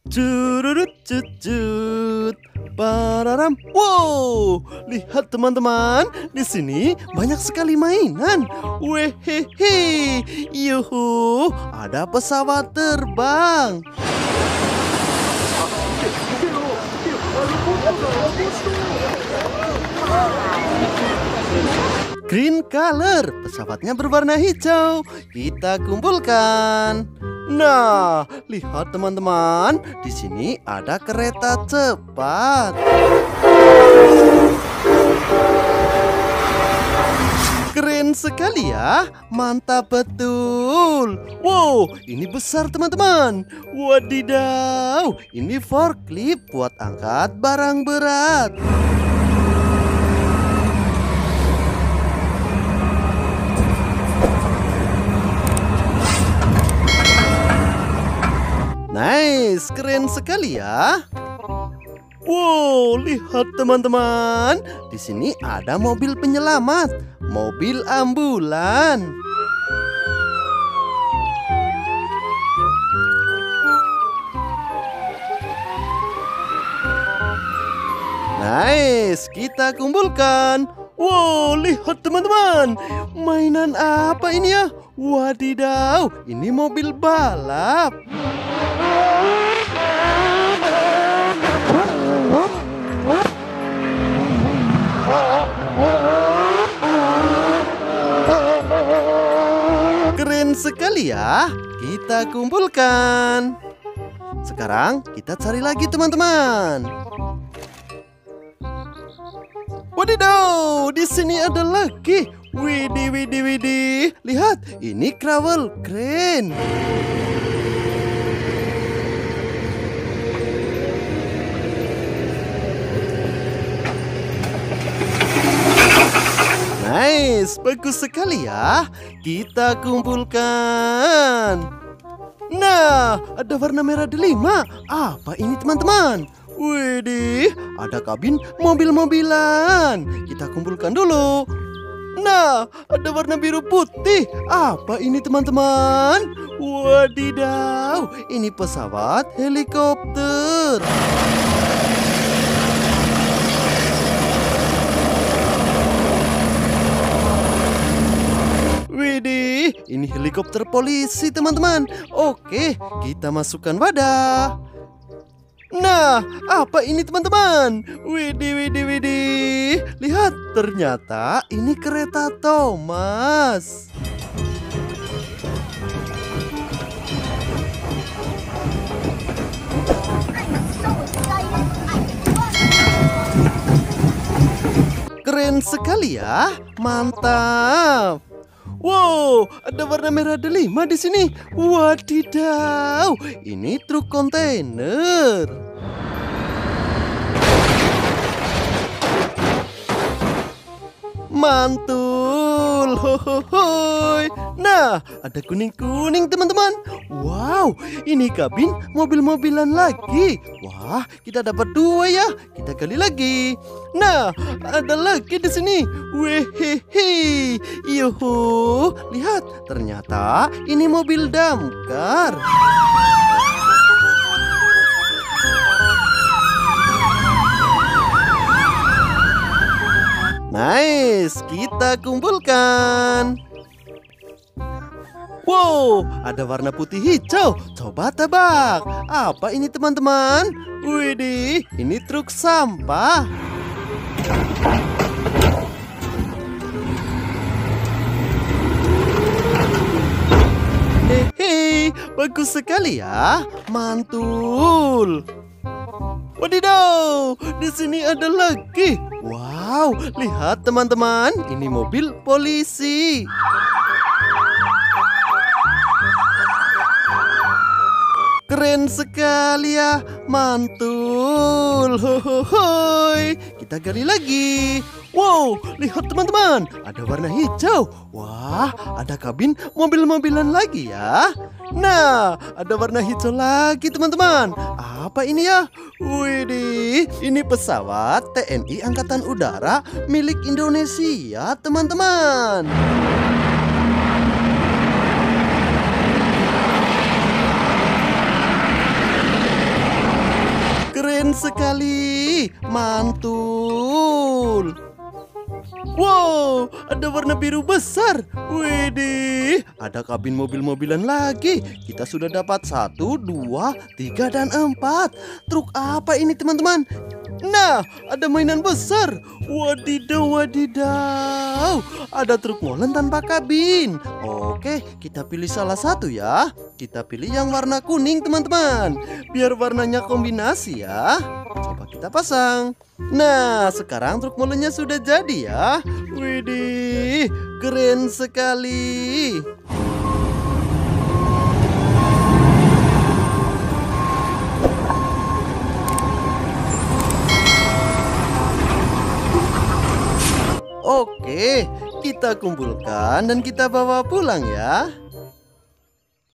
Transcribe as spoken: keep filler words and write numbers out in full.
Curut cucut. Pararam. Wow, lihat teman-teman, di sini banyak sekali mainan. Wehehe, yuhu, ada pesawat terbang. Green color, pesawatnya berwarna hijau. Kita kumpulkan. Nah, lihat teman-teman, di sini ada kereta cepat. Keren sekali ya, mantap betul. Wow, ini besar teman-teman. Wadidaw, ini forklift buat angkat barang berat. Nice, keren sekali ya. Wow, lihat teman-teman. Di sini ada mobil penyelamat, mobil ambulan. Nice, kita kumpulkan. Wow, lihat teman-teman. Mainan apa ini ya? Wadidaw, ini mobil balap. Keren sekali ya. Kita kumpulkan. Sekarang kita cari lagi teman-teman. Wadidaw, di sini ada lagi. Widih, widih, widih. Lihat, ini kravel keren. Nice, bagus sekali ya. Kita kumpulkan. Nah, ada warna merah delima. Apa ini teman-teman? Widih, ada kabin mobil-mobilan. Kita kumpulkan dulu. Nah, ada warna biru putih. Apa ini teman-teman? Wadidaw, ini pesawat helikopter. Widih, ini helikopter polisi teman-teman. Oke, kita masukkan wadah. Nah, apa ini teman-teman? Widih, widih, widih. Lihat, ternyata ini kereta Thomas. Keren sekali ya, mantap. Wow, ada warna merah delima di sini. Wadidaw, ini truk kontainer. Mantul, hohohoi. Nah, ada kuning-kuning teman-teman. Wow, ini kabin mobil-mobilan lagi. Wah, kita dapat dua ya. Kita gali lagi. Nah, ada lagi di sini. Wehehe, yuhu. Lihat, ternyata ini mobil damkar. Nice, kita kumpulkan. Wow, ada warna putih hijau. Coba tebak, apa ini teman-teman? Widih, ini truk sampah. Hehe, bagus sekali ya, mantul. Wadidaw, di sini ada lagi. Wow, lihat teman-teman, ini mobil polisi. Keren sekali ya, mantul. Hohohoi. Kita gali lagi. Wow, lihat teman-teman, ada warna hijau. Wah, ada kabin mobil-mobilan lagi ya. Nah, ada warna hijau lagi teman-teman. Apa ini ya? Widih, ini pesawat T N I Angkatan Udara milik Indonesia teman-teman. sekali, mantul. Wow, ada warna biru besar. Widih, ada kabin mobil-mobilan lagi. Kita sudah dapat satu, dua, tiga, dan empat. Truk apa ini teman-teman? Nah, ada mainan besar. Wadidaw, wadidaw. Ada truk molen tanpa kabin. Oke, kita pilih salah satu ya. Kita pilih yang warna kuning teman-teman. Biar warnanya kombinasi ya. Coba kita pasang. Nah, sekarang truk molennya sudah jadi ya. Widih, keren sekali. Oke, kita kumpulkan dan kita bawa pulang ya.